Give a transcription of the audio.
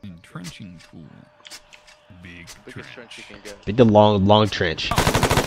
Entrenching tool. Big Biggest trench you can get. Big the long trench.